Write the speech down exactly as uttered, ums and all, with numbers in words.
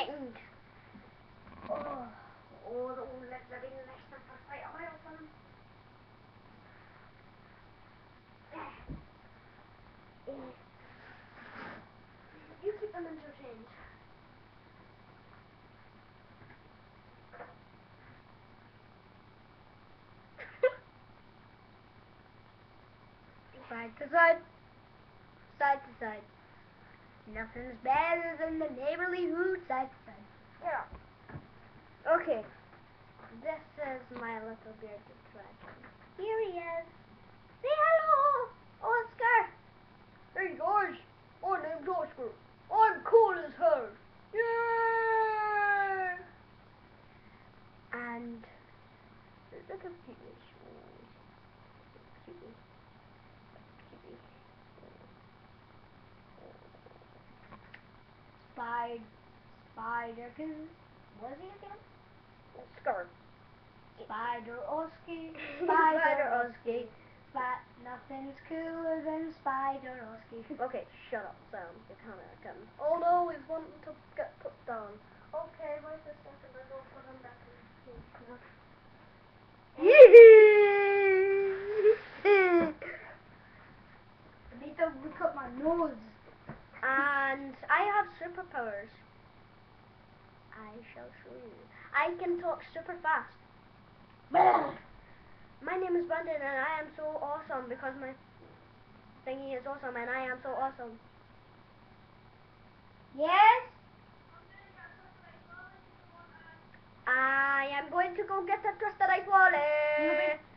threatened. Oh, oh, the old let that in next time for fight a while for him. You keep them entertained. Side to side, side to side. Nothing's better than the neighborly hoot side to side. Yeah. Okay. This is my little bearded dragon. Here he is. Say hello, Oscar. Hey George, my name's Oscar. I'm cool as hell. Yay! And look at Peter. Cutie. Cutie. Spider. Spider Goose. What is he again? Scar. Spider Oski. Spider Oski. But nothing's cooler than Spider Oski. Okay, shut up, Sam. You're kind of getting. Oh no, he's wanting to get put down. Okay, where's this second? I don't put him back in the cage. I need to look up my nose. And I have superpowers. I shall show you. I can talk super fast. My name is Brandon and I am so awesome because my thingy is awesome and I am so awesome. Yes? I am going to go get the trusted ice wallet.